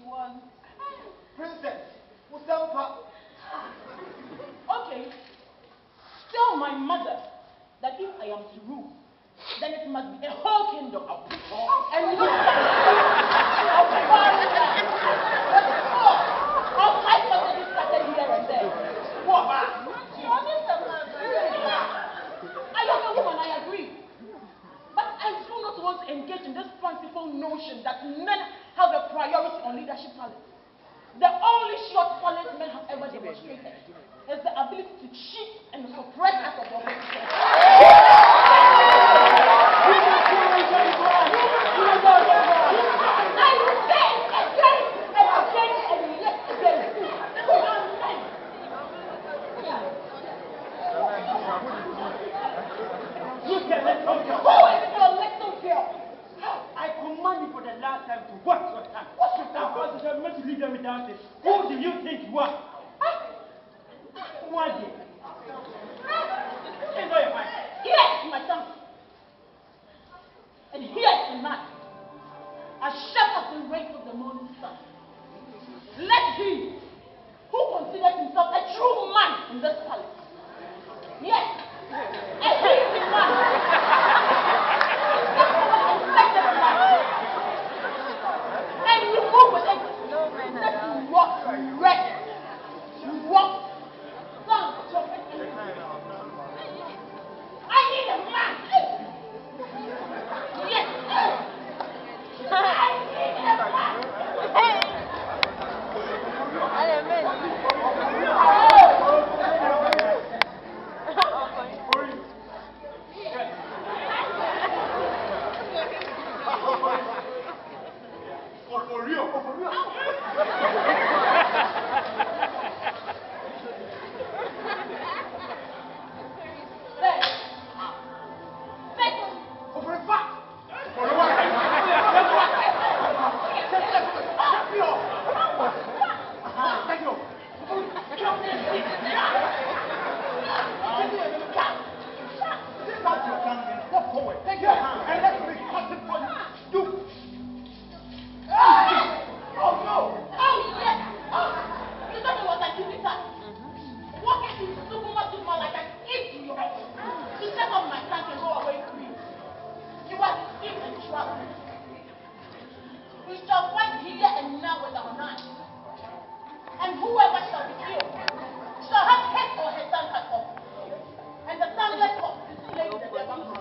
want? Princess, Usampa. Okay. Tell my mother that if I am to rule, then it must be a whole kingdom. And look how far it is. How high possibly scattered here and there. What? I am a woman, I agree. But I do not want to engage in this fanciful notion that men have a priority on leadership talent. The only short talent men have ever demonstrated is the ability to cheat and suppress that of the opposition. I will say again and again and yet again. Look at that little girl. Who is your little girl? I command you for the last time to watch your tongue. What's your tongue? Because you're meant to lead them without this. Who do you think you are? Who are you? Yes, my son. And here tonight, as sharp as the rays of the morning sun, let him who considers himself a true man in this palace, yes, a healthy man, and remove with it that you walk red, you walk down to I need a man. Yes. I need a man. For real. We shall fight here and now with our knives. And whoever shall be killed shall have his or her son cut off. And the son let off is slain in the devil.